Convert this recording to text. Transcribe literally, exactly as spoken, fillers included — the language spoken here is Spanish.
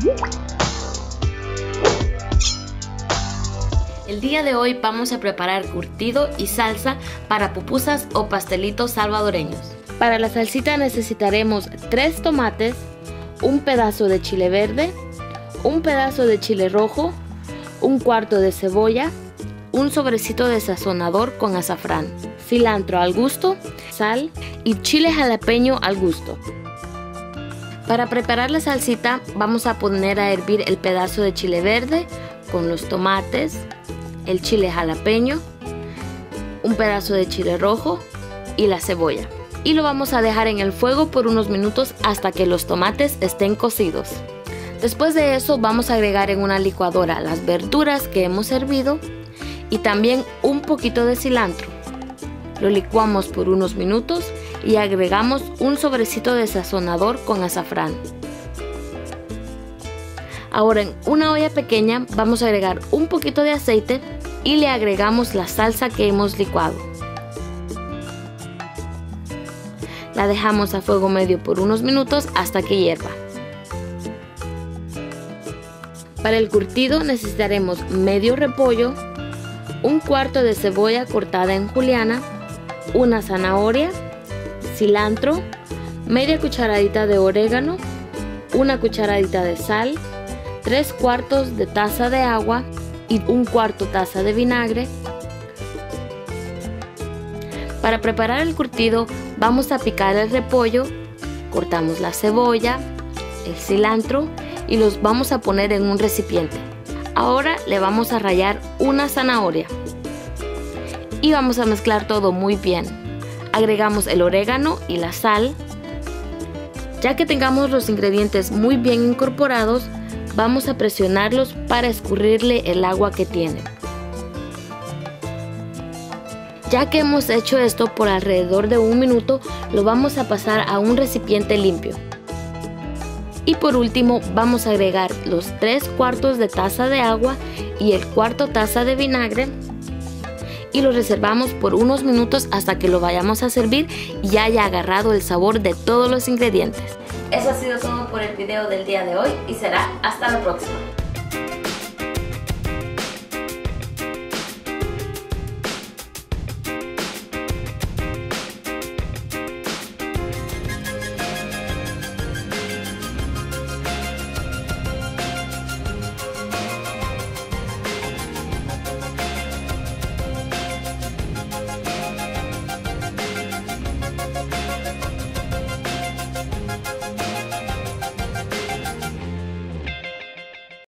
El día de hoy vamos a preparar curtido y salsa para pupusas o pastelitos salvadoreños. Para la salsita necesitaremos tres tomates, un pedazo de chile verde, un pedazo de chile rojo, un cuarto de cebolla, un sobrecito de sazonador con azafrán, cilantro al gusto, sal y chile jalapeño al gusto. Para preparar la salsita vamos a poner a hervir el pedazo de chile verde con los tomates, el chile jalapeño, un pedazo de chile rojo y la cebolla. Y lo vamos a dejar en el fuego por unos minutos hasta que los tomates estén cocidos. Después de eso vamos a agregar en una licuadora las verduras que hemos hervido y también un poquito de cilantro. Lo licuamos por unos minutos y agregamos un sobrecito de sazonador con azafrán. Ahora en una olla pequeña vamos a agregar un poquito de aceite y le agregamos la salsa que hemos licuado. La dejamos a fuego medio por unos minutos hasta que hierva. Para el curtido necesitaremos medio repollo, un cuarto de cebolla cortada en juliana, una zanahoria, cilantro, media cucharadita de orégano, una cucharadita de sal, tres cuartos de taza de agua y un cuarto taza de vinagre. Para preparar el curtido vamos a picar el repollo, cortamos la cebolla, el cilantro y los vamos a poner en un recipiente. Ahora le vamos a rallar una zanahoria y vamos a mezclar todo muy bien. Agregamos el orégano y la sal. Ya que tengamos los ingredientes muy bien incorporados, vamos a presionarlos para escurrirle el agua que tienen. Ya que hemos hecho esto por alrededor de un minuto, lo vamos a pasar a un recipiente limpio. Y por último vamos a agregar los tres cuartos de taza de agua y el cuarto taza de vinagre y lo reservamos por unos minutos hasta que lo vayamos a servir y haya agarrado el sabor de todos los ingredientes. Eso ha sido todo por el video del día de hoy y será hasta la próxima.